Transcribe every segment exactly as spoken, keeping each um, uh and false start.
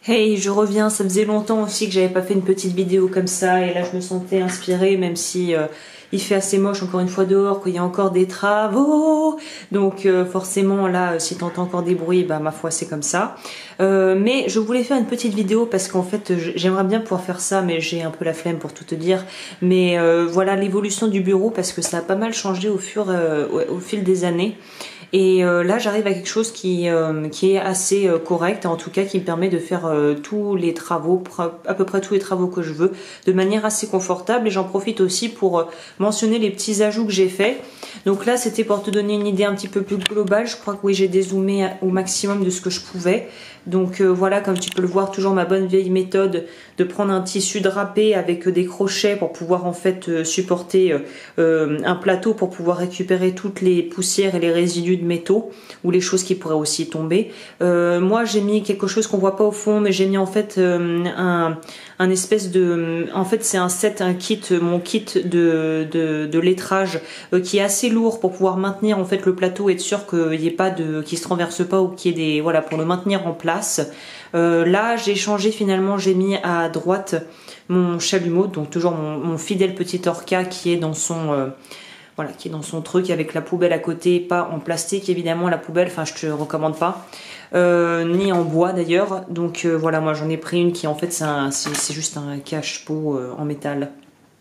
Hey, je reviens, ça faisait longtemps aussi que j'avais pas fait une petite vidéo comme ça et là je me sentais inspirée même si euh, il fait assez moche encore une fois dehors, qu'il y a encore des travaux, donc euh, forcément là si t'entends encore des bruits, bah ma foi c'est comme ça. Euh, mais je voulais faire une petite vidéo parce qu'en fait j'aimerais bien pouvoir faire ça mais j'ai un peu la flemme pour tout te dire. Mais euh, voilà l'évolution du bureau parce que ça a pas mal changé au fur euh, au, au fil des années. Et euh, là, j'arrive à quelque chose qui, euh, qui est assez euh, correct, en tout cas qui me permet de faire euh, tous les travaux, à peu près tous les travaux que je veux, de manière assez confortable. Et j'en profite aussi pour euh, mentionner les petits ajouts que j'ai faits. Donc là, c'était pour te donner une idée un petit peu plus globale. Je crois que oui, j'ai dézoomé au maximum de ce que je pouvais. Donc euh, voilà, comme tu peux le voir, toujours ma bonne vieille méthode de prendre un tissu drapé avec des crochets pour pouvoir en fait euh, supporter euh, un plateau pour pouvoir récupérer toutes les poussières et les résidus de métaux ou les choses qui pourraient aussi tomber. Euh, moi j'ai mis quelque chose qu'on voit pas au fond, mais j'ai mis en fait euh, un, un espèce de, en fait c'est un set, un kit, mon kit de, de, de lettrage euh, qui est assez lourd pour pouvoir maintenir en fait le plateau et être sûr qu'il y ait pas de, qu'il se renverse pas ou qu'il y ait des, voilà, pour le maintenir en place. Euh, là j'ai changé finalement, j'ai mis à droite mon chalumeau, donc toujours mon, mon fidèle petit orca qui est dans son euh, voilà, qui est dans son truc avec la poubelle à côté, pas en plastique évidemment la poubelle, enfin je te recommande pas, euh, ni en bois d'ailleurs. Donc euh, voilà, moi j'en ai pris une qui en fait c'est juste un cache-pot euh, en métal.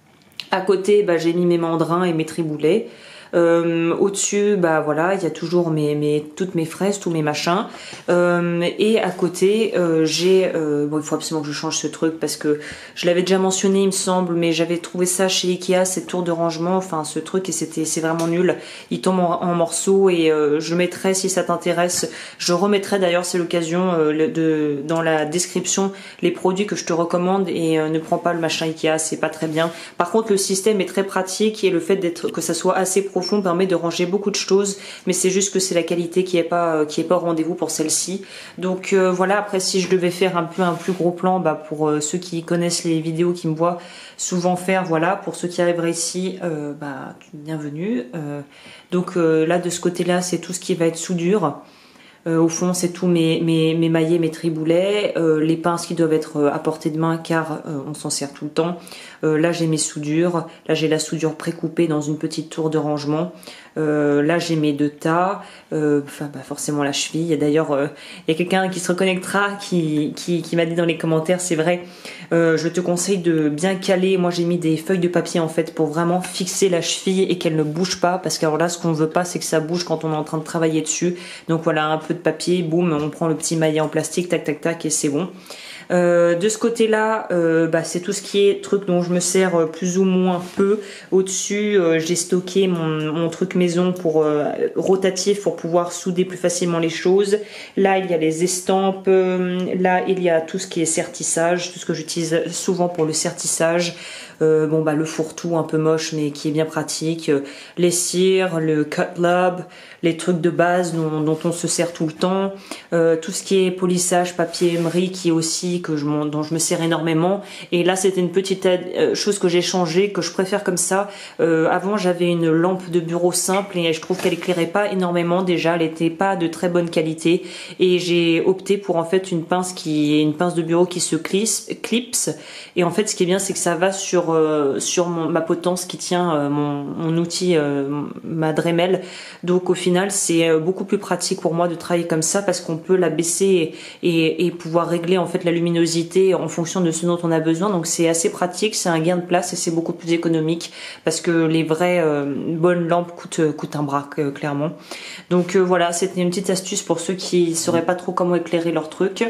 À côté, bah, j'ai mis mes mandrins et mes triboulets. Euh, au-dessus, bah voilà, il y a toujours mes, mes, toutes mes fraises, tous mes machins. Euh, et à côté, euh, j'ai, euh, bon, il faut absolument que je change ce truc parce que je l'avais déjà mentionné, il me semble, mais j'avais trouvé ça chez Ikea, cette tour de rangement, enfin ce truc, et c'était, c'est vraiment nul. Il tombe en, en morceaux et euh, je mettrai, si ça t'intéresse, je remettrai d'ailleurs, c'est l'occasion, euh, de, dans la description, les produits que je te recommande et euh, ne prends pas le machin Ikea, c'est pas très bien. Par contre, le système est très pratique et le fait d'être, que ça soit assez profond fond permet de ranger beaucoup de choses, mais c'est juste que c'est la qualité qui est pas euh, qui est pas au rendez-vous pour celle-ci. Donc euh, voilà, après si je devais faire un peu un plus gros plan, bah pour euh, ceux qui connaissent les vidéos, qui me voient souvent faire, voilà, pour ceux qui arriveraient ici, euh, bah bienvenue. Euh, donc euh, là de ce côté-là, c'est tout ce qui va être soudure. Euh, au fond, c'est tous mes, mes, mes maillets, mes triboulets, euh, les pinces qui doivent être à portée de main car euh, on s'en sert tout le temps. Euh, là, j'ai mes soudures. Là, j'ai la soudure précoupée dans une petite tour de rangement. Euh, là, j'ai mes deux tas. Euh, enfin, bah, forcément la cheville. Et d'ailleurs, euh, il y a quelqu'un qui se reconnectera qui, qui, qui m'a dit dans les commentaires, c'est vrai, euh, je te conseille de bien caler. Moi, j'ai mis des feuilles de papier en fait pour vraiment fixer la cheville et qu'elle ne bouge pas. Parce que alors là, ce qu'on veut pas, c'est que ça bouge quand on est en train de travailler dessus. Donc voilà, un peu de papier, boum, on prend le petit maillet en plastique, tac tac tac et c'est bon. Euh, de ce côté-là, euh, bah, c'est tout ce qui est truc dont je me sers euh, plus ou moins peu. Au-dessus, euh, j'ai stocké mon, mon truc maison pour euh, rotatif pour pouvoir souder plus facilement les choses. Là, il y a les estampes. Euh, là, il y a tout ce qui est sertissage, tout ce que j'utilise souvent pour le sertissage. Euh, bon bah le fourre-tout un peu moche mais qui est bien pratique, euh, les cires, le cut lab, les trucs de base dont, dont on se sert tout le temps, euh, tout ce qui est polissage, papier émery qui est aussi que je dont je me sers énormément. Et là c'était une petite euh, chose que j'ai changé, que je préfère comme ça. Euh, avant j'avais une lampe de bureau simple et je trouve qu'elle éclairait pas énormément, déjà elle était pas de très bonne qualité et j'ai opté pour en fait une pince qui est une pince de bureau qui se clipse. Et en fait ce qui est bien c'est que ça va sur Euh, sur mon, ma potence qui tient euh, mon, mon outil, euh, ma Dremel. Donc au final c'est euh, beaucoup plus pratique pour moi de travailler comme ça parce qu'on peut la baisser et, et, et pouvoir régler en fait la luminosité en fonction de ce dont on a besoin. Donc c'est assez pratique, c'est un gain de place et c'est beaucoup plus économique parce que les vraies euh, bonnes lampes coûtent, coûtent un bras euh, clairement. Donc euh, voilà, c'était une petite astuce pour ceux qui sauraient pas trop comment éclairer leur truc.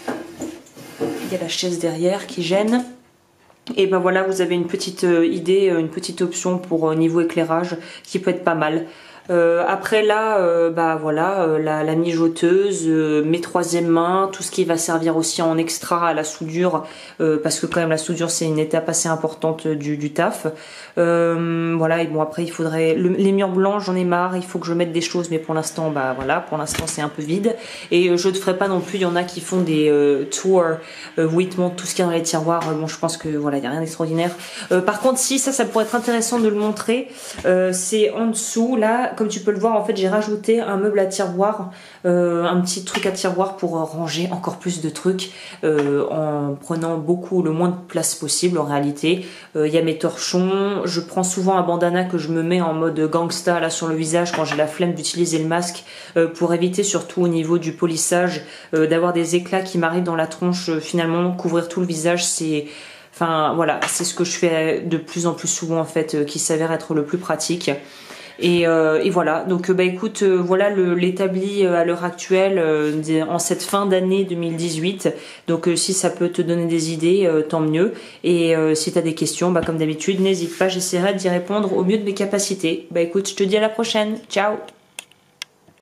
Il y a la chaise derrière qui gêne. Et ben voilà, vous avez une petite euh, idée, une petite option pour euh, niveau éclairage qui peut être pas mal. Euh, après là, euh, bah voilà, euh, la, la mijoteuse, euh, mes troisième mains, tout ce qui va servir aussi en extra à la soudure, euh, parce que quand même la soudure c'est une étape assez importante du, du taf. Euh, voilà, et bon après il faudrait le, les murs blancs, j'en ai marre, il faut que je mette des choses, mais pour l'instant bah voilà, pour l'instant c'est un peu vide. Et euh, je ne ferai pas non plus, il y en a qui font des euh, tours euh, où ils te montrent tout ce qu'il y a dans les tiroirs. Bon, je pense que voilà, il n'y a rien d'extraordinaire. Euh, par contre, si ça, ça pourrait être intéressant de le montrer. Euh, c'est en dessous là. comme tu peux le voir, en fait j'ai rajouté un meuble à tiroir, euh, un petit truc à tiroir pour ranger encore plus de trucs euh, en prenant beaucoup, le moins de place possible en réalité. Il euh, y a mes torchons, je prends souvent un bandana que je me mets en mode gangsta là sur le visage quand j'ai la flemme d'utiliser le masque euh, pour éviter surtout au niveau du polissage euh, d'avoir des éclats qui m'arrivent dans la tronche. Euh, finalement couvrir tout le visage c'est... Enfin voilà, c'est ce que je fais de plus en plus souvent en fait, euh, qui s'avère être le plus pratique. Et, euh, et voilà, donc euh, bah écoute, euh, voilà l'établi euh, à l'heure actuelle euh, en cette fin d'année deux mille dix-huit. Donc euh, si ça peut te donner des idées, euh, tant mieux. Et euh, si tu as des questions, bah comme d'habitude, n'hésite pas, j'essaierai d'y répondre au mieux de mes capacités. Bah écoute, je te dis à la prochaine. Ciao.